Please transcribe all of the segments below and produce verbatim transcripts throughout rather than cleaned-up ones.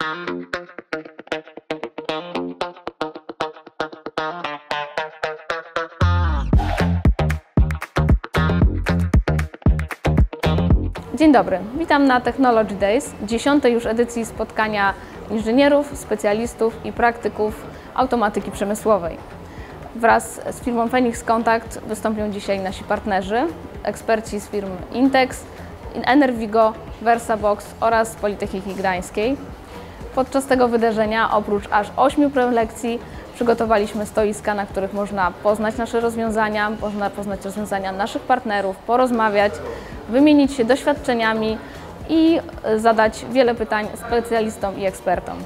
Dzień dobry, witam na Technology Days, dziesiątej już edycji spotkania inżynierów, specjalistów i praktyków automatyki przemysłowej. Wraz z firmą Phoenix Contact wystąpią dzisiaj nasi partnerzy, eksperci z firm Intex, Enervigo, Versabox oraz Politechniki Gdańskiej. Podczas tego wydarzenia oprócz aż ośmiu prelekcji przygotowaliśmy stoiska, na których można poznać nasze rozwiązania, można poznać rozwiązania naszych partnerów, porozmawiać, wymienić się doświadczeniami i zadać wiele pytań specjalistom i ekspertom.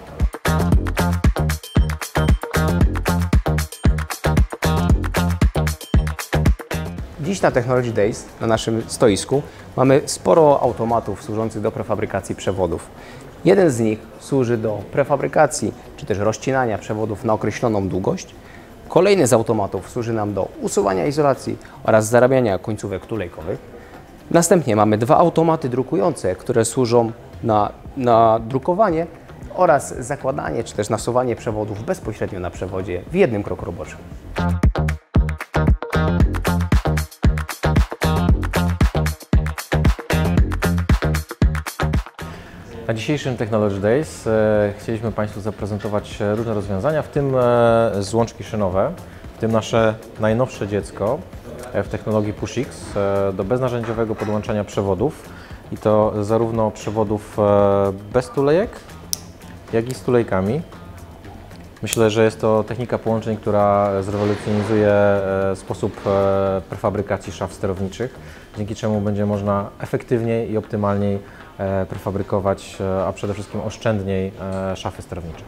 Dziś na Technology Days, na naszym stoisku, mamy sporo automatów służących do prefabrykacji przewodów. Jeden z nich służy do prefabrykacji czy też rozcinania przewodów na określoną długość. Kolejny z automatów służy nam do usuwania izolacji oraz zarabiania końcówek tulejkowych. Następnie mamy dwa automaty drukujące, które służą na, na drukowanie oraz zakładanie czy też nasuwanie przewodów bezpośrednio na przewodzie w jednym kroku roboczym. Na dzisiejszym Technology Days e, chcieliśmy Państwu zaprezentować różne rozwiązania, w tym e, złączki szynowe, w tym nasze najnowsze dziecko e, w technologii PushX e, do beznarzędziowego podłączania przewodów i to zarówno przewodów e, bez tulejek, jak i z tulejkami. Myślę, że jest to technika połączeń, która zrewolucjonizuje e, sposób e, prefabrykacji szaf sterowniczych, dzięki czemu będzie można efektywniej i optymalniej prefabrykować, a przede wszystkim oszczędniej szafy sterownicze.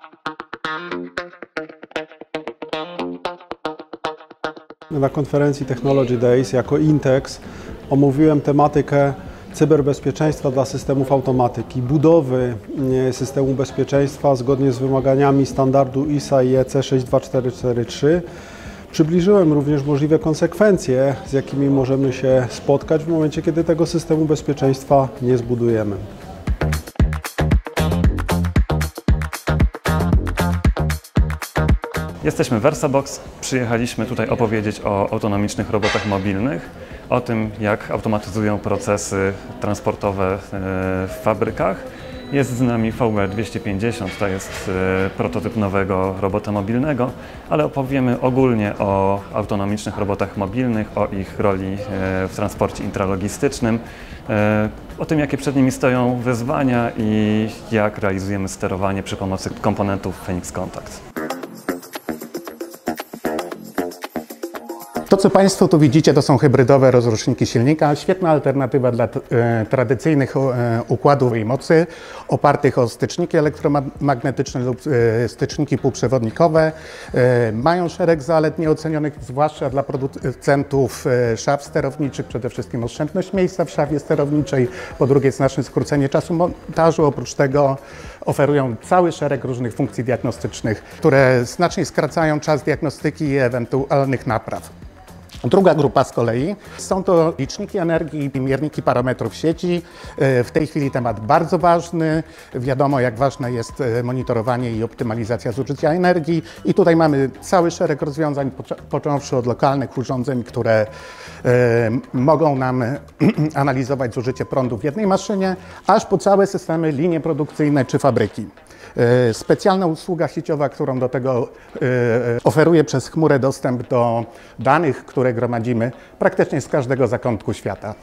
Na konferencji Technology Days jako Intex omówiłem tematykę cyberbezpieczeństwa dla systemów automatyki, budowy systemu bezpieczeństwa zgodnie z wymaganiami standardu I S A i E C sześć dwa cztery cztery trzy. Przybliżyłem również możliwe konsekwencje, z jakimi możemy się spotkać w momencie, kiedy tego systemu bezpieczeństwa nie zbudujemy. Jesteśmy Versabox. Przyjechaliśmy tutaj opowiedzieć o autonomicznych robotach mobilnych, o tym, jak automatyzują procesy transportowe w fabrykach. Jest z nami V G dwieście pięćdziesiąt, to jest prototyp nowego robota mobilnego, ale opowiemy ogólnie o autonomicznych robotach mobilnych, o ich roli w transporcie intralogistycznym, o tym, jakie przed nimi stoją wyzwania i jak realizujemy sterowanie przy pomocy komponentów Phoenix Contact. To, co Państwo tu widzicie, to są hybrydowe rozruszniki silnika. Świetna alternatywa dla e, tradycyjnych e, układów i mocy opartych o styczniki elektromagnetyczne lub e, styczniki półprzewodnikowe. E, mają szereg zalet nieocenionych, zwłaszcza dla producentów e, szaf sterowniczych. Przede wszystkim oszczędność miejsca w szafie sterowniczej. Po drugie, znaczne skrócenie czasu montażu. Oprócz tego oferują cały szereg różnych funkcji diagnostycznych, które znacznie skracają czas diagnostyki i ewentualnych napraw. Druga grupa z kolei są to liczniki energii i mierniki parametrów sieci. W tej chwili temat bardzo ważny. Wiadomo, jak ważne jest monitorowanie i optymalizacja zużycia energii. I tutaj mamy cały szereg rozwiązań, począwszy od lokalnych urządzeń, które mogą nam analizować zużycie prądu w jednej maszynie, aż po całe systemy, linie produkcyjne czy fabryki. Specjalna usługa sieciowa, którą do tego oferuje przez chmurę dostęp do danych, które gromadzimy praktycznie z każdego zakątku świata.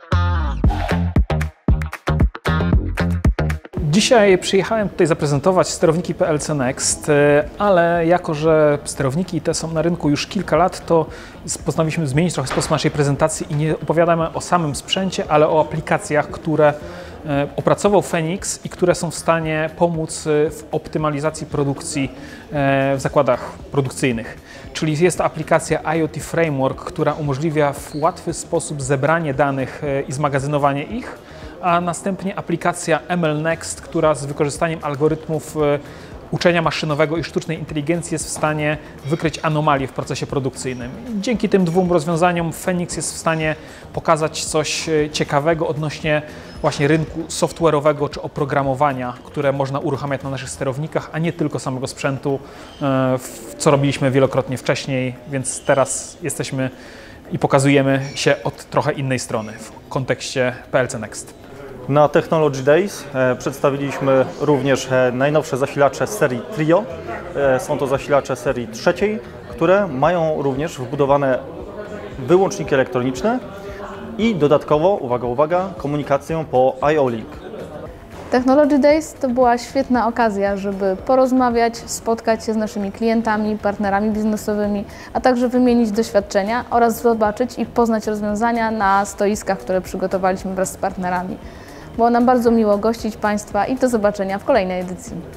Dzisiaj przyjechałem tutaj zaprezentować sterowniki P L C Next, ale jako że sterowniki te są na rynku już kilka lat, to postanowiliśmy zmienić trochę sposób naszej prezentacji i nie opowiadamy o samym sprzęcie, ale o aplikacjach, które opracował Phoenix i które są w stanie pomóc w optymalizacji produkcji w zakładach produkcyjnych. Czyli jest to aplikacja I O T Framework, która umożliwia w łatwy sposób zebranie danych i zmagazynowanie ich, a następnie aplikacja M L Next, która z wykorzystaniem algorytmów uczenia maszynowego i sztucznej inteligencji jest w stanie wykryć anomalie w procesie produkcyjnym. Dzięki tym dwóm rozwiązaniom Phoenix jest w stanie pokazać coś ciekawego odnośnie właśnie rynku software'owego czy oprogramowania, które można uruchamiać na naszych sterownikach, a nie tylko samego sprzętu, co robiliśmy wielokrotnie wcześniej, więc teraz jesteśmy i pokazujemy się od trochę innej strony w kontekście P L C Next. Na Technology Days e, przedstawiliśmy również e, najnowsze zasilacze z serii Trio. E, są to zasilacze serii trzeciej, które mają również wbudowane wyłączniki elektroniczne i dodatkowo, uwaga, uwaga, komunikację po I O Link. Technology Days to była świetna okazja, żeby porozmawiać, spotkać się z naszymi klientami, partnerami biznesowymi, a także wymienić doświadczenia oraz zobaczyć i poznać rozwiązania na stoiskach, które przygotowaliśmy wraz z partnerami. Było nam bardzo miło gościć Państwa i do zobaczenia w kolejnej edycji.